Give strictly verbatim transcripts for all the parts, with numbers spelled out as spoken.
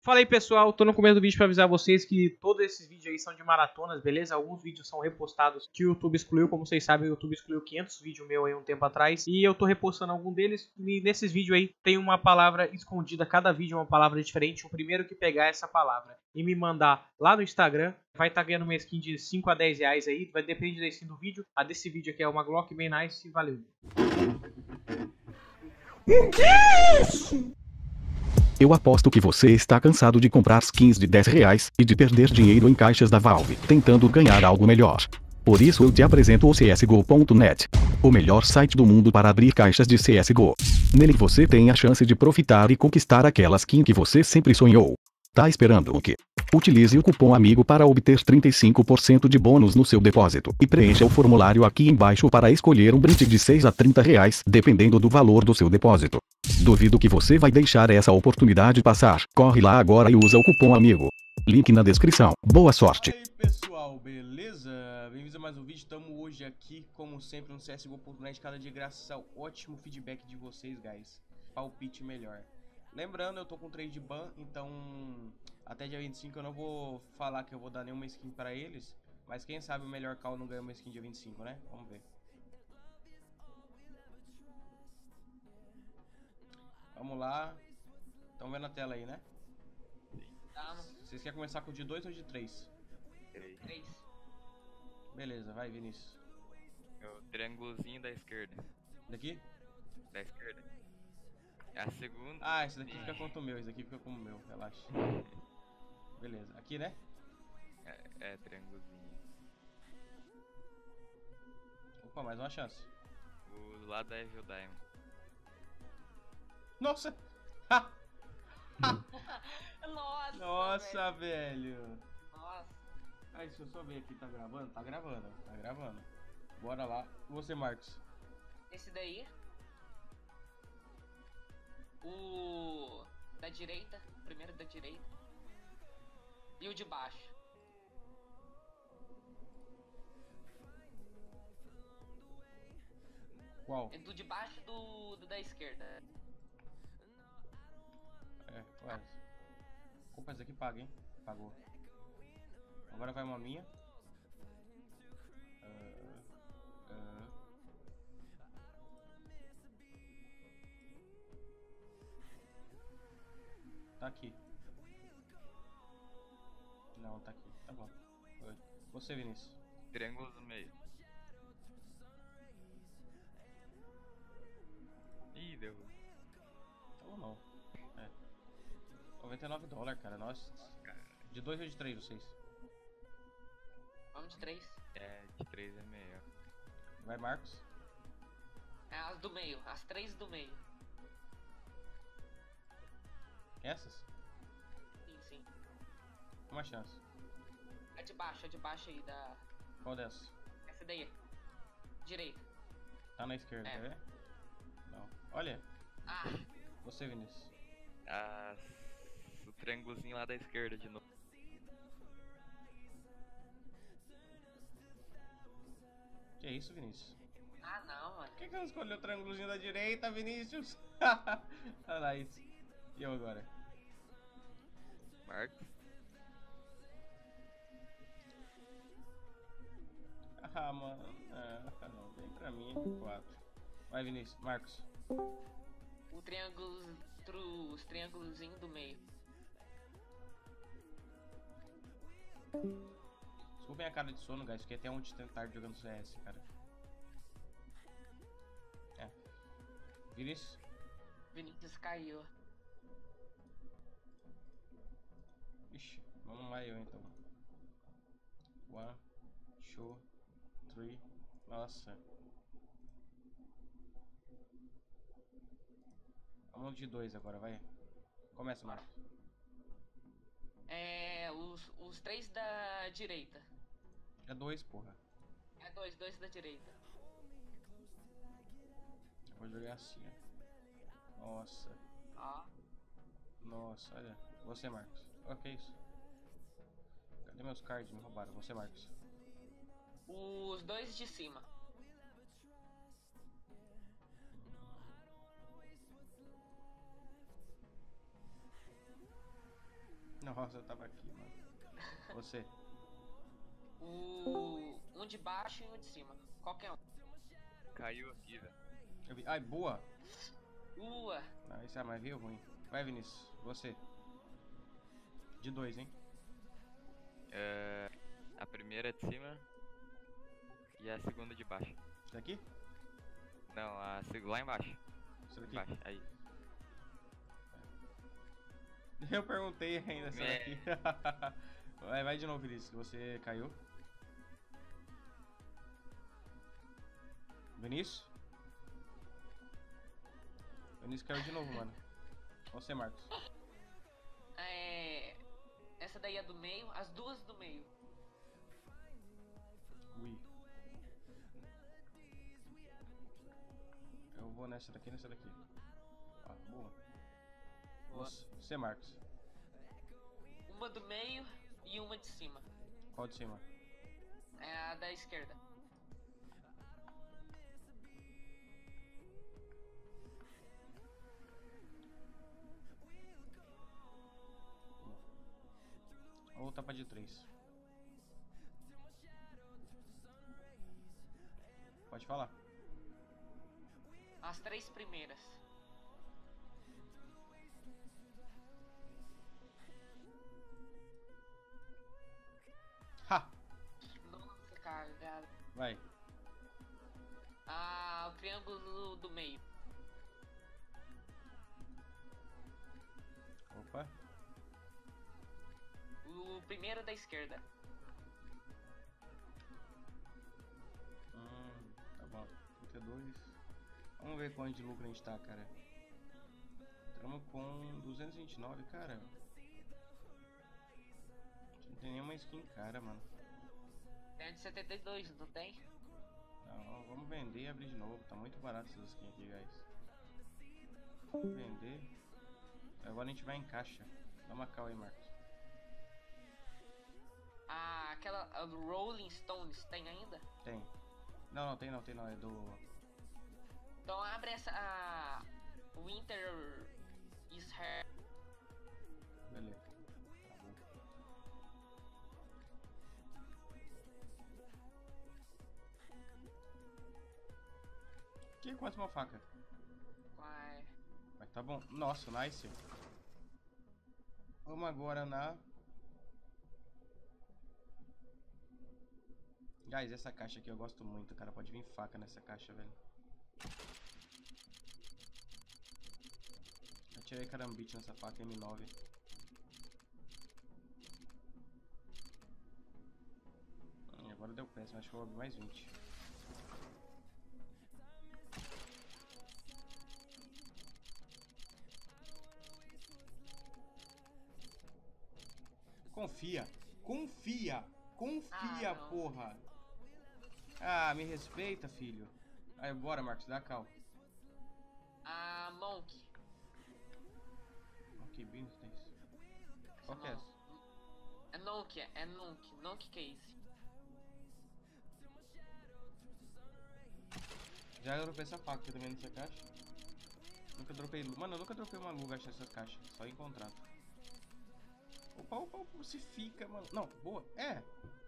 Fala aí, pessoal, tô no começo do vídeo para avisar vocês que todos esses vídeos aí são de maratonas, beleza? Alguns vídeos são repostados que o YouTube excluiu, como vocês sabem, o YouTube excluiu quinhentos vídeos meu aí um tempo atrás, e eu tô repostando algum deles, e nesses vídeos aí tem uma palavra escondida, cada vídeo é uma palavra diferente. O primeiro que pegar essa palavra e me mandar lá no Instagram vai estar tá ganhando uma skin de cinco a dez reais aí, vai depender da skin do vídeo. A desse vídeo aqui é uma Glock bem nice, e valeu. O que é isso? Eu aposto que você está cansado de comprar skins de dez reais e de perder dinheiro em caixas da Valve, tentando ganhar algo melhor. Por isso eu te apresento o C S G O ponto net, o melhor site do mundo para abrir caixas de C S G O. Nele você tem a chance de profitar e conquistar aquela skin que você sempre sonhou. Tá esperando o quê? Utilize o cupom AMIGO para obter trinta e cinco por cento de bônus no seu depósito e preencha o formulário aqui embaixo para escolher um brinde de seis a trinta reais, dependendo do valor do seu depósito. Duvido que você vai deixar essa oportunidade passar. Corre lá agora e usa o cupom AMIGO. Link na descrição. Boa sorte! E aí, pessoal, beleza? Bem-vindos a mais um vídeo. Estamos hoje aqui, como sempre, no C S G O ponto net. Cada dia graças ao ótimo feedback de vocês, guys. Palpite melhor. Lembrando, eu tô com trade ban, então até dia vinte e cinco eu não vou falar que eu vou dar nenhuma skin pra eles. Mas quem sabe o melhor call não ganha uma skin dia vinte e cinco, né? Vamos ver. Vamos lá. Estão vendo a tela aí, né? Vocês querem começar com o de dois ou de três? três. Beleza, vai, Vinícius. É o triângulozinho da esquerda. Daqui? Da esquerda. É a segunda. Ah, esse daqui fica contra o meu, esse daqui fica como o meu, relaxa. Beleza, aqui, né? É, é triângulozinho. Opa, mais uma chance. O lado da Evil Diamond. Nossa! Nossa, Nossa, velho! Nossa. Aí, deixa eu só ver aqui, tá gravando? Tá gravando, tá gravando. Bora lá. E você, Marcos? Esse daí. O da direita. O primeiro da direita. E o de baixo. Qual? É do de baixo do, do da esquerda. É, ué. Opa, esse aqui paga, hein? Pagou. Agora vai uma minha. Uh, uh. Tá aqui. Não, tá aqui. Tá bom. Oi. Você, Vinícius. Triângulo no meio. Ih, deu. Ou não. É. noventa e nove dólares, cara. Nossa. De dois ou de três, vocês? Vamos de três. É, de três é meio. Vai, Marcos. É as do meio. As três do meio. Essas? Sim, sim. Uma chance. A de baixo, a de baixo aí da. Qual dessas? Essa daí. Direita. Tá na esquerda, É. quer ver? Não. Olha. Ah, Você, Vinícius. Ah, o triângulozinho lá da esquerda de novo. Que é isso, Vinícius? ah não, mano. Por que, que não escolheu o triângulozinho da direita, Vinícius? Ah, nice. E eu agora? Marcos. Ah, mano. Ah, não. Vem pra mim. Quatro. Vai, Vinícius. Marcos. O triângulo. Tru, os triângulozinhos do meio. Desculpem a cara de sono, guys. Fiquei até ontem tarde jogando C S, cara. É. Vinícius. Vinícius caiu. Ixi. Vamos lá eu, então. One. Two. Three. Nossa. Vamos de dois agora, vai. Começa, Marcos. É. Os, os três da direita. É dois, porra. É dois, dois da direita. Eu vou jogar assim, ó. Nossa. Ó. Nossa, olha. Você, Marcos. O que é isso? Cadê meus cards? Me roubaram. Você, Marcos. Os dois de cima. Nossa, eu tava aqui, mano. Você. O... Um de baixo e um de cima. Qualquer um. Caiu aqui, velho. Eu vi. Ai, boa. Ua. Ah, isso é mais veio ruim. Vai, Vinícius. Você. De dois, hein? É, a primeira é de cima e a segunda de baixo. Isso daqui? Não, a segunda lá embaixo. Isso daqui? Embaixo, aí. Eu perguntei ainda essa É. daqui. Vai, vai de novo, Vinícius. Você caiu. Vinícius? Vinícius caiu de novo, mano. Você, Marcos. É... Essa daí é do meio. As duas do meio. Ui. Eu vou nessa daqui e nessa daqui. Ah, boa. Boa. Você, você, Marcos. Uma do meio e uma de cima. Qual de cima? É a da esquerda. Ou tapa de três. Pode falar. As três primeiras. Ha! Nossa, cagada. Vai. Ah, o triângulo do meio. Opa. O primeiro da esquerda. Hum, tá bom. trinta e dois. Vamos ver quanto de lucro a gente tá, cara. Estamos com duzentos e vinte e nove, cara. Não tem nenhuma skin cara, mano. Tem a de setenta e dois, não tem? Não, vamos vender e abrir de novo. Tá muito barato essas skins aqui, guys. Vamos vender. Agora a gente vai em caixa. Dá uma cal aí, Marcos. Ah, aquela a do Rolling Stones tem ainda? Tem. Não, não, tem não, tem não. É do... Então abre essa. A Winter is Here. Beleza. Tá bom. Que quase uma faca. Vai. Mas tá bom. Nossa, nice. Vamos agora na... Guys, essa caixa aqui eu gosto muito, cara. Pode vir faca nessa caixa, velho. Atirei carambite nessa faca M nove. Hum, agora deu péssimo. Acho que eu vou abrir mais vinte. Confia. Confia. Confia, Ah, não. porra. Ah, me respeita, filho. Aí, bora, Marcos. Dá cal. A Monk. Ok, business. Qual que é não. essa? É Nonk, é Nonk. Nonk Case. Já dropei essa faca aqui também nessa caixa. Nunca dropei... Mano, eu nunca dropei uma luva nessas caixas. Só em contrato. Opa, opa, opa. Você fica, mano. Não, boa. É.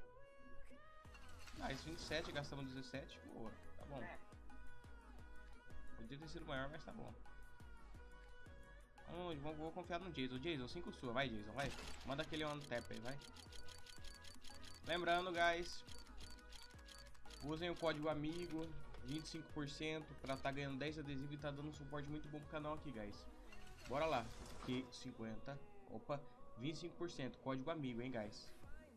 Ah, esse vinte e sete, gastamos dezessete. Boa, tá bom. É. Podia ter sido maior, mas tá bom. Vamos, vamos, vou confiar no Jason. Jason, cinco sua. Vai, Jason, vai. Manda aquele on tap aí, vai. Lembrando, guys. Usem o código amigo. vinte e cinco por cento pra tá ganhando dez adesivos e tá dando um suporte muito bom pro canal aqui, guys. Bora lá. Q cinquenta. Opa. vinte e cinco por cento. Código amigo, hein, guys.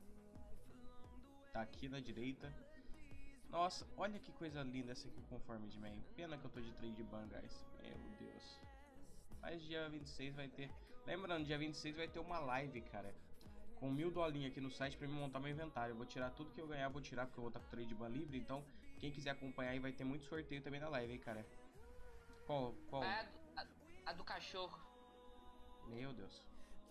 Tá aqui na direita. Nossa, olha que coisa linda essa aqui conforme de meio. Pena que eu tô de trade ban, guys. Meu Deus. Mas dia vinte e seis vai ter... Lembrando, dia vinte e seis vai ter uma live, cara. Com mil dolinhos aqui no site pra me montar meu inventário. Eu vou tirar tudo que eu ganhar, vou tirar porque eu vou estar com trade ban livre. Então, quem quiser acompanhar aí vai ter muito sorteio também na live, hein, cara. Qual? Qual? É a do, a, a do cachorro. Meu Deus.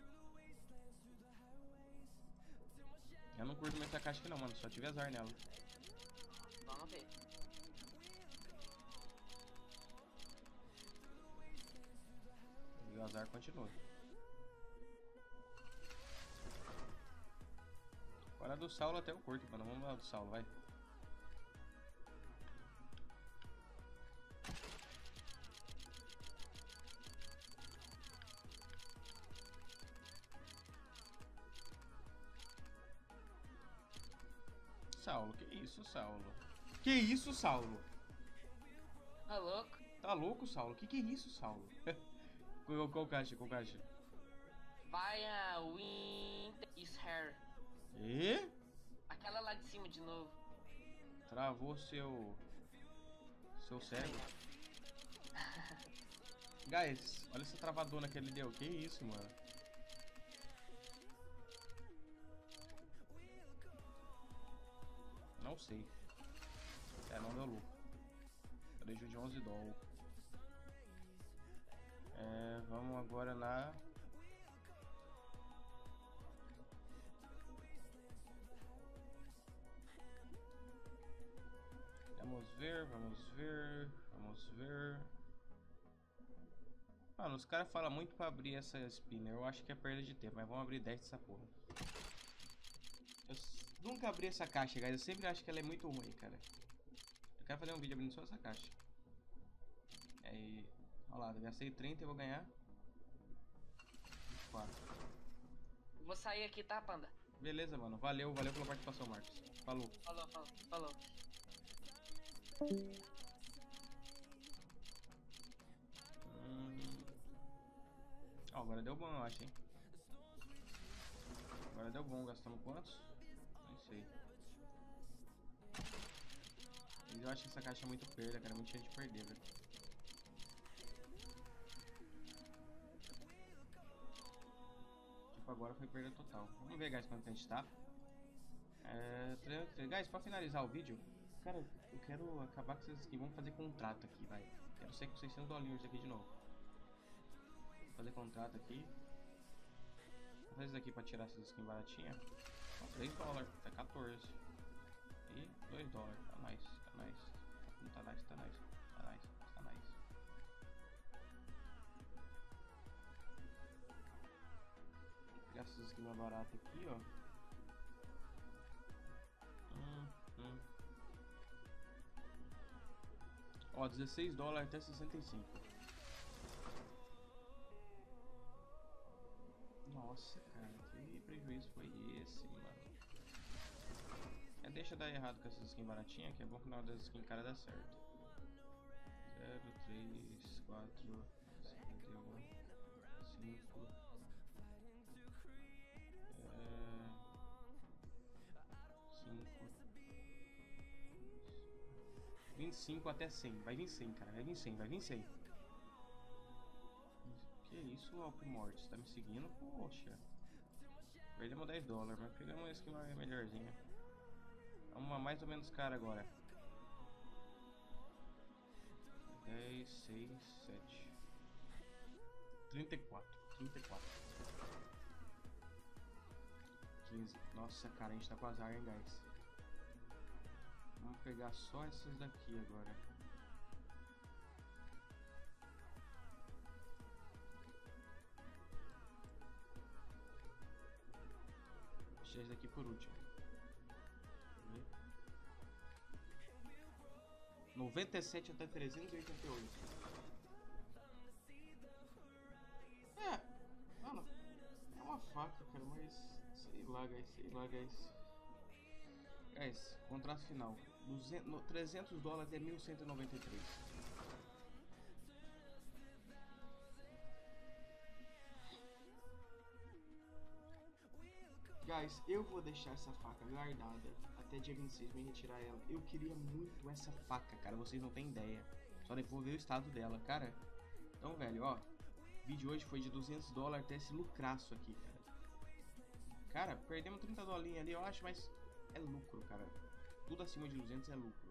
Eu não curto muito essa caixa aqui não, mano. Só tive azar nela. Vamos ver. E o azar continua. do Saulo até eu curto, mano. Vamos lá do Saulo, vai. Saulo, que isso, Saulo? Que isso, Saulo? Tá louco? Tá louco, Saulo? Que que é isso, Saulo? qual, qual caixa, qual caixa? Vai a Winter is Hair. E? Aquela lá de cima de novo. Travou seu... Seu cérebro. Guys, olha essa travadona que ele deu. Que isso, mano? Não sei. É, não deu lucro. Prejuízo de onze dólares. É, vamos agora na... Vamos ver, vamos ver, vamos ver. Mano, os caras falam muito pra abrir essa spinner. Eu acho que é perda de tempo, mas vamos abrir dez dessa porra. Eu nunca abri essa caixa, guys. Eu sempre acho que ela é muito ruim, cara. Eu quero fazer um vídeo abrindo só essa caixa. Aí, olha lá, eu gastei trinta e vou ganhar vinte e quatro. Vou sair aqui, tá, Panda? Beleza, mano. Valeu, valeu pela participação, Marcos. Falou. Falou, falou, falou. Hum... Oh, agora deu bom, eu acho, hein? Agora deu bom. Gastamos quantos? Não sei. Eu acho que essa caixa é muito perda, cara. É muito cheio de perder, velho. Tipo, agora foi perda total. Vamos ver, guys, quanto a gente tá. É... Guys, pra finalizar o vídeo, cara, eu quero acabar com essas skins. Vamos fazer contrato aqui, vai. Quero ser com seiscentos dolinhos aqui de novo. Vou fazer contrato aqui. Vou fazer isso aqui pra tirar essas skins baratinhas. três dólares, tá quatorze. E dois dólares, tá nice, tá nice. Tá nice, tá nice, tá nice, tá nice. Vou pegar essas skins mais baratas aqui, ó. Hum, hum. Ó, dezesseis dólares até sessenta e cinco. Nossa, cara, que prejuízo foi esse, mano? É, deixa eu dar errado com essas skins baratinhas, que é bom que na hora das skins cara dá certo. zero, três, quatro, cinquenta e um, cinco. É... cinco. vinte e cinco até cem. Vai vir cem, cara. Vai vir cem, vai vir cem. Que isso, Alpimortis? Tá me seguindo? Poxa. Perdemos dez dólares, mas pegamos uma skin melhorzinha. Vamos a mais ou menos cara agora. dez, seis, sete. trinta e quatro. trinta e quatro. quinze. Nossa, cara, a gente tá com azar, hein, guys. Vamos pegar só essas daqui agora. Deixa esse daqui por último. noventa e sete até trezentos e oitenta e oito. É, mano, é uma faca, cara, mas sei lá, guys, sei lá, guys. Guys, contrato final. duzentos, no, trezentos dólares é mil cento e noventa e três. Guys, eu vou deixar essa faca guardada até dia vinte e seis, me retirar ela. Eu queria muito essa faca, cara, vocês não têm ideia. Só depois ver o estado dela, cara. Então, velho, ó, o vídeo hoje foi de duzentos dólares até esse lucraço aqui, cara. Cara, perdemos trinta dolinhos ali, eu acho, mas é lucro, cara. Tudo acima de duzentos é lucro.